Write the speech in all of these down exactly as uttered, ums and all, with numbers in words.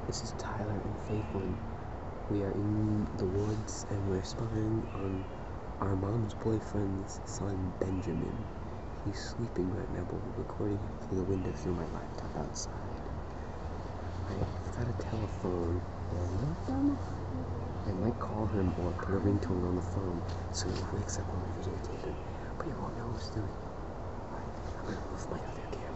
This is Tyler and Faithlin. We are in the woods and we're spying on our mom's boyfriend's son, Benjamin. He's sleeping right now, but we're recording him through the window through my laptop outside. I've got a telephone, and I might call him or put a ringtone on the phone so he wakes up when we videotape him, but he won't know who's doing it. Alright, I'm gonna move my other camera.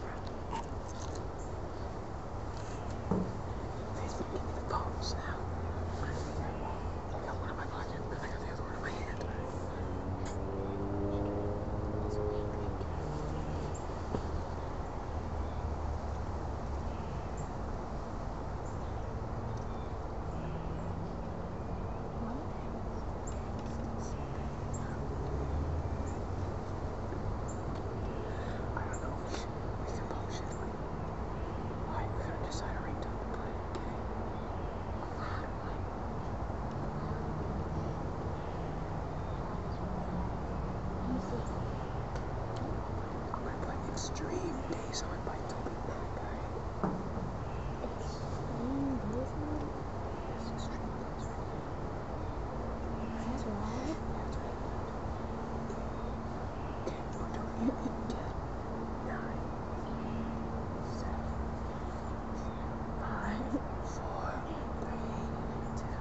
Faithful, give me the phones now. I got one in my pocket, and I got the other one in my hand. Extreme Days on by Toby Mac. Extreme Days on? Yes, Extreme Days. That's right. Yeah, that's right. Okay, we're doing it in ten, nine, seven, five, four, three, two.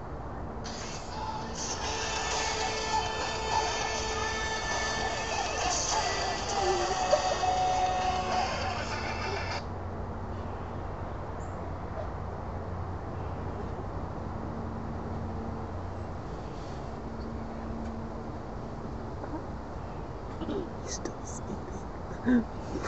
He's still sleeping.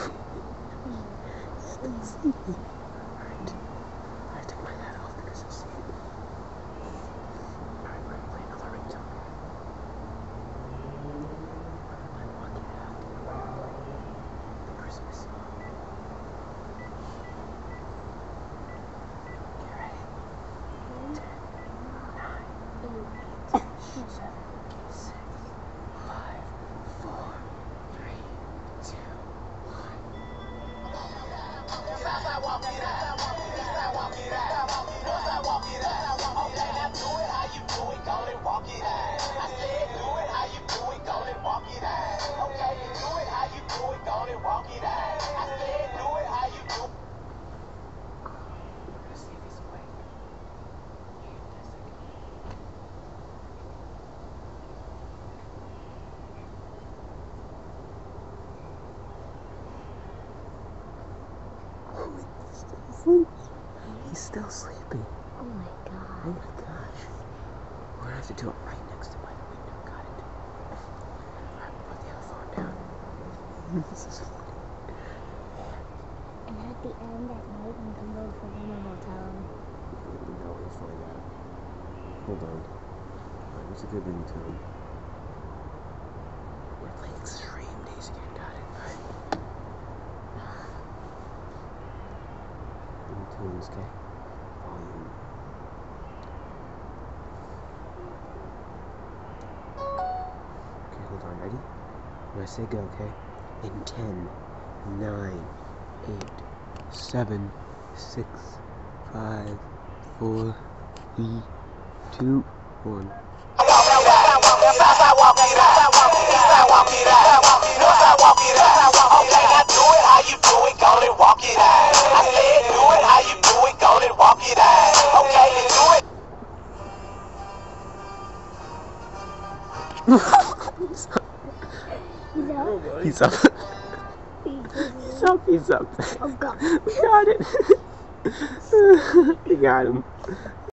He's still sleeping. Alright. I take my hat off because he's sleeping. Alright, we're gonna play another ringtone. We're gonna play Walk It Out. We're gonna play the Christmas song. Get ready. Ten, nine, eight, seven, six, five, four, three, two, one. Walk it out. Walk it out. Once I walk it out. Okay, now do it how you do it. Go and walk it out. I said do it how you do it. Go and walk it out. Okay, do it how you do it. Go and walk it out. I said do it how you do it. We're gonna see if he's awake. He's still sleeping. Oh my god. Oh my gosh. We're gonna have to do it right next to by the window. Got it. Alright, put the other phone down. This is funny. And at the end at night, I'm gonna go for him and we'll tell him. No, we'll find out. Hold on. Alright, what's a good ringtone? We're playing Extreme Days again. Got it. Alright. Ringtones, okay? Volume. Okay, hold on. Ready? When I say go, okay? In ten, nine, eight, seven, six, five, four, three, two, one. He's up. He's up. He's up. Oh god. We got it. We got him.